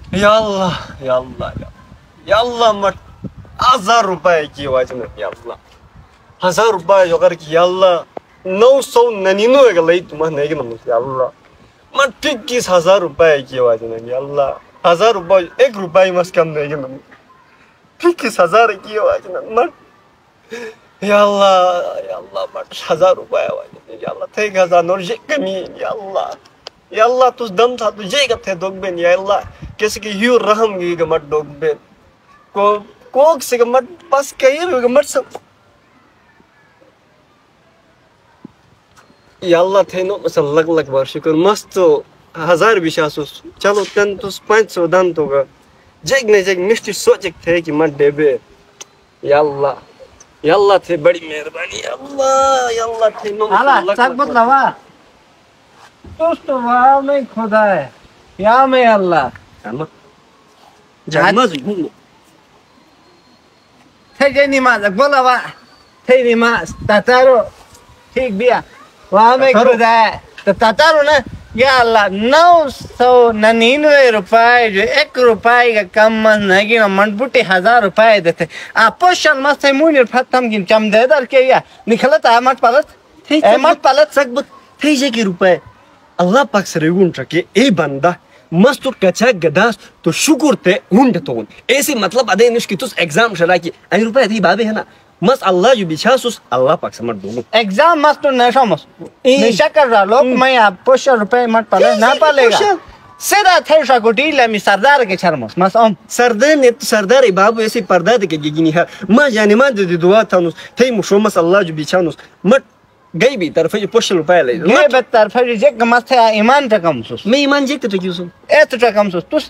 Yallah, yallah, yallah मत 1000 रुपए की आवाज में yallah 1000 रुपए जोकर की yallah 999 का लई तुम्हारे नहीं के नमूस yallah मत 21,000 रुपए की आवाज में yallah 1000 रुपए 1 रुपए मस कम नहीं के नमूस 21,000 की आवाज में मत yallah yallah मत 1000 रुपए आवाज में yallah 3000 नोट जे कमी yallah yallah तुस दम था तुझे कथे दोगबेन yallah किसी की ह्यू रहम की गमत दोगबेन को कोक से गमत पास कहीं भी गमत सब yallah थे नो मसल लग बार शुक्र मस्त 1000 विश्वास चलो तन तुस 500 दान तो का जेग ने जेग मिस्टी सोचक थे कि मत देबे yallah yallah थे बड़ी मेहरबानी yallah थे नो अल्लाह सकबत लवा दोस्तों वाह नहीं खुदा है या मैं अल्लाह Jangan juga. Thế ni mà giặc bớt là vạ. Thế ni mà tataro. ठीक बिया वहाँ में खुद है तो तातारो ना या अल्लाह 999 रुपए जो 1 रुपए का कम मत नहीं कि ना मनबुटी 1000 रुपए देते आप पोषण मस्त है मुझे फटम कि चम दे दर के या निकलत है मत पालत सकबत थे जे की रुपए अल्लाह पाक सरेगुन ट्रके ए बंदा मस्त तो कच्चा गदास तो शुक्र थे हुंड तो ऐसे मतलब अदे निश की तुस एग्जाम शरा की आई रुपए थी बाबे है ना मस्त अल्लाह जो बिछासुस अल्लाह पाक समझ दूंगा एग्जाम मस्त तो नशा मस्त निशा कर रहा लोग मैं आप पोषण रुपए मत पाले ना पालेगा सीधा थे शाकुटी लेमी सरदार के शर्मस मस्त ओम सरदार ने तो सरदार है बाबू ऐसे पर्दा दे के गिनी है मां जाने मां दे दुआ थानुस थे मुशोमस अल्लाह जो बिछानुस मत गई भी तरफ जो पोषण रुपए ले ये बेतर फिर जे मस्त है ईमान तकम सुस मैं ईमान जे तो क्यों सुन ए तो तकम सुस तुस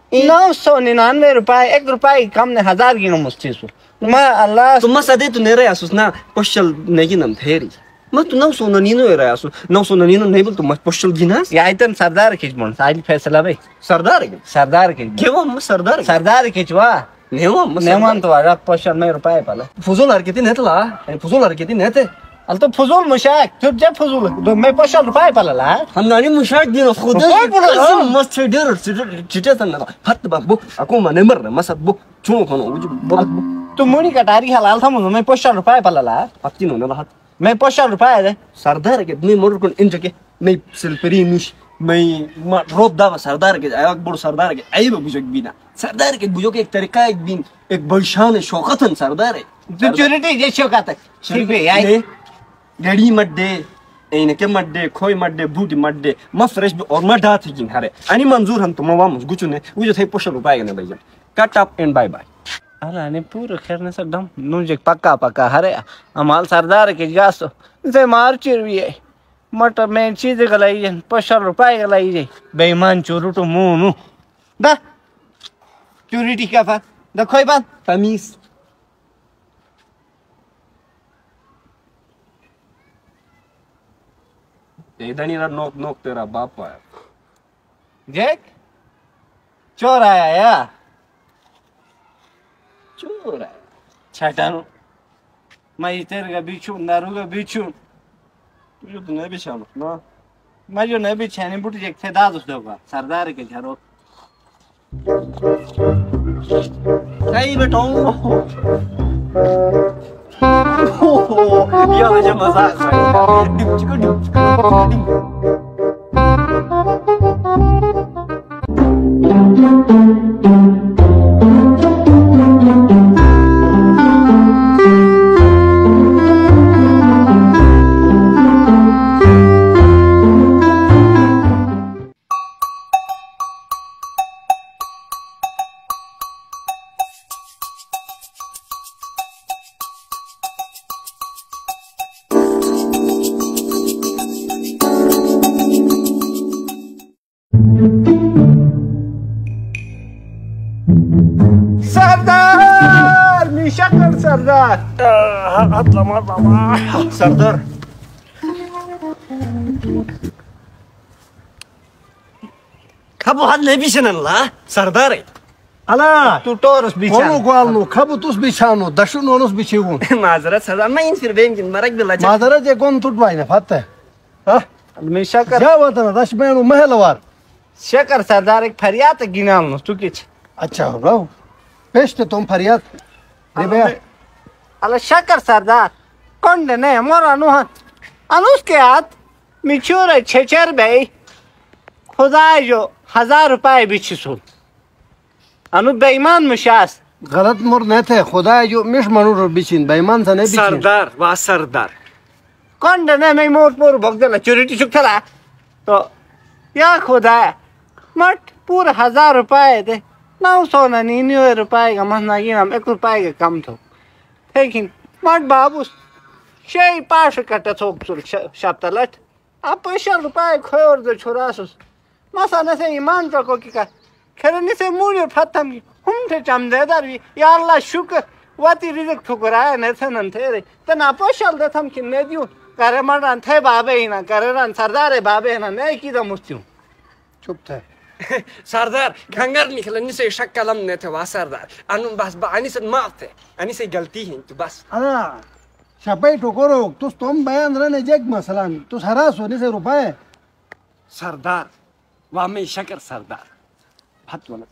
999 रुपए 1 रुपए कम ने 1000 की मुस्ती सुस मैं अल्लाह तो मसदे तो नहीं रहा सुस ना पोषण नहीं नम थेरी मैं तो 999 रहा सुस 999 नहीं बोल तो मत पोषण गिनास या इतन सरदार खिचमन साइल फैसला भाई सरदार के क्यों हम सरदार खिचवा नेमन तो आरा पोषण में रुपए पाला फुजूल हरकतें नहीं ला फुजूल हरकतें नहीं थे अल तो फुजूल मुशाक तुझ जब फुजूल तो मैं पोषण रुपए पाला ला हम नानी मुशाक दिन खुदा मस्त डर चिटे तन फट बाबू अको मने मर मसद बु चुनो कोनो तू मुनी कटारी हलाल था मुझे मैं पोषण रुपए पाला ला पत्ती नो ना मैं पोषण रुपए दे सरदार के मैं मोर कोन इन जके मैं सिलपरी निश मैं रोब दावा सरदार के आया बड़ सरदार के आई बुजक बिना सरदार के बुजो के एक तरीका एक दिन एक बलशान शौकतन सरदार है सिक्योरिटी जे शौकत ठीक है आई गड़ी मत दे ऐने के मत दे खोई मत दे बूटी मत दे म फ्रेश भी और म डाथ गिन हरे अनि मंजूर हम तो म वामस गुचुने उजो थे पोषण रुपए ने भैया cut up and bye bye अरे ने पूरा खेरने से दम नुजे पक्का हरे अमाल सरदार के जासो से मार चिरवी है मटर में चीज गलाई जन 500 रुपए गलाई जे बेईमान चोरू तो मुंह नु दा चोरी टिका फा द खोई बात तमीज इधनी ना नोक तेरा बाप आया जेक चोर आया या चोर है छटानु मैं तेरे का बिच्छू नारू का बिच्छू तुझे तो नहीं बिछानो ना मैं जो नहीं बिछाने बुट जेक थे दाद उस दोगा सरदार के घरों सही बेटा ये मुझे मजाक है डिम सरदार निशाकर सरदार हाथ लमा सरदार खबो हाथ नहीं बिछाना ला सरदार है अला तू टोरस बिछा ओनो गोलनो खबो तुस बिछानो दशुन ओनस बिछेगुन माजरत सरदार मैं इन फिर बेंगिन मरक बिला माजरत जे कोन तुट बाइने फते हां निशाकर जा वतन दश मेनु महलवार शकर सरदार एक फरियाद गिनाल तू किछ अच्छा हो पेश तो तुम फरियाद रे भैया अला शकर सरदार कौन ने मोरा नुहन अनुस के हाथ मिचूर छेचर बे खुदा जो 1000 रुपए बिछसुल अनु बेईमान मुशास गलत मोर न थे खुदा जो मिश मनु बिचिन बेईमान से नहीं बिचिन सरदार वाह सरदार कौन ने मैं मोर पूर भगदला चोरी सुखला तो या खुदा मट पूरा 1000 रुपए दे 999 रुपए का महीना की हम 1 रुपए का कम थो लेकिन मट बाबू शे पाश कट थोक चुल शब्दलट आप 50 रुपए खोर दो छोरासुस मसाने से ईमान रखो कि का खरने से मुझे फतम की हम थे चमदेदार भी या अल्लाह शुक्र वाती रिजक ठुकराया न थे नन थे रे तना पोशल दे थम कि ने दियो करे मरन थे बाबे ही ना करे रन सरदार बाबे ना नहीं की द मुस्तियो चुप थे सरदार खंगर निकलने से शक कलम ने थे वाह सरदार अनु बस बानी से माफ थे अनि से गलती है तो बस अना शपई टोकरो तुम बयान रहने जग मसला तू हरास होने से रुपए सरदार वाह मैं शकर सरदार फतवना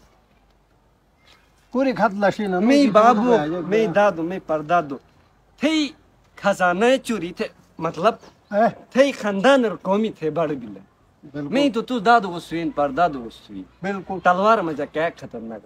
पूरी खत लशी ना मैं बाबू मैं दादू मैं परदादू थे खजाना चोरी थे मतलब थे खानदान और कौमी थे बड़ बिल्ले मैं तो दादू को सुइन परदादू को सुइन बिल्कुल तलवार में क्या खतरनाक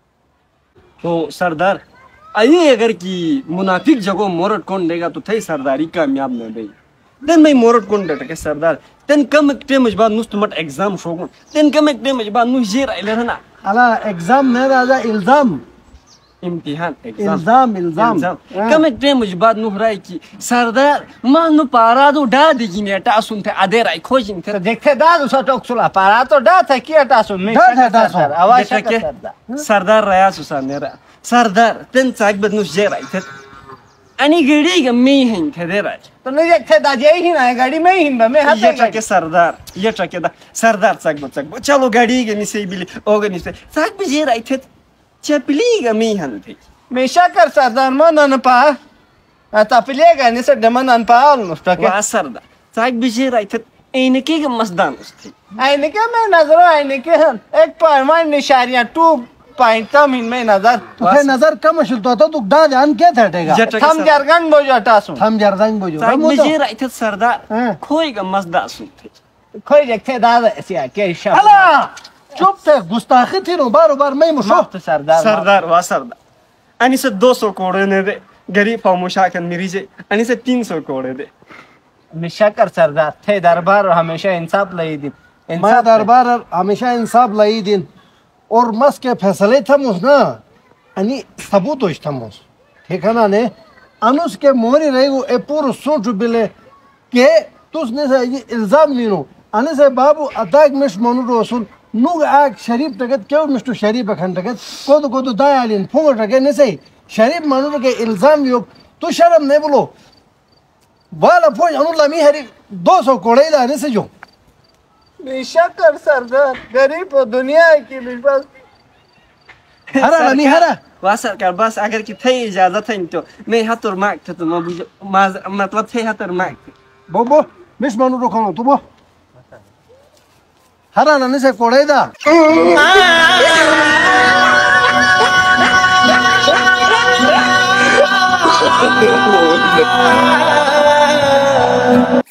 तो सरदार आइए अगर कि मुनाफिक जगह मोरट कौन देगा तो थे सरदारी कामयाब न भाई देन मैं मोरट कौन डट के सरदार तेन कम एक टेम बाद नुस्तमट एग्जाम शोगुन तेन कम एक टेम बाद नु जेर आइले रहना अला एग्जाम न राजा इल्जाम इम्तिहान इल्जाम कम एक टेम बाद नु राय की सरदार मानु पारा दो डा दिगी ने टा सुन थे आदेर आई खोजिन थे देखते दादू सा टोकसुला पारा तो डा था किया टासुन में आवाज के सरदार रया सुसा नेरा सरदार तेन चाक बद नु जेर आई थे अनि गड़ी गम्मी हैं थे दे राज तो नहीं देखते दाजे ही ना गाड़ी में ही मैं हाथ ये ट्रके सरदार ये ट्रके दा सरदार चक चलो गाड़ी के निसे बिली ओगे निसे चाक बजे राई थे चपली गमी हन थे मैं शकर सरदार मन न पा तपलेगा निसे दमन अन पा मुस्तके वा सरदार चाक बजे राई थे इनके के मस्दान थे आईने के मैं नजर आईने के हन एक पर मैं निशानियां टू पॉइंट कम इनमें नजर तुझे नजर कम शुद्ध तो तू डा जान क्या थटेगा हम जरगन बोझो टासु हम जरगन बोझो चाक बजे राई थे सरदार खोई का मस्दा सुन थे खोई देखते दादा ऐसे के शब्द अला चुप थे गुस्ताखी थी नो बार मैं मुशो सरदार वा सरदार अनि से 200 कोड़े ने दे गरीब फामुशा के मिरीजे अनि से 300 कोड़े दे मिशकर सरदार थे दरबार हमेशा इंसाफ लई दिन मैं दरबार हमेशा इंसाफ लई दिन और मस के फैसले थमुस ना अनि सबूत होश थमुस ठीक है ना ने अनुस के मोरी रही वो ए पूरा सोच बिले के तुसने से ये इल्जाम लीनो अने से बाबू अताक मिश मनु रोसुन नुग आग शरीफ तगत क्यों मिस्टर शरीफ अखन तगत को दायालिन फोंग तगत ने से शरीफ मनु के इल्जाम लियो तो शर्म नहीं बोलो वाला फोज अनु लमी हरी 200 कोड़े दाने से जो मिशकर सरदार गरीब और दुनिया की विश्वास हरा लमी हरा वा सरकार बस अगर कि थे इजाजत है तो मैं हाथोर मांग थे तो मतलब थे हाथोर मांग बो मिस मनु रोको तो बो हरा नने से कोड़े दा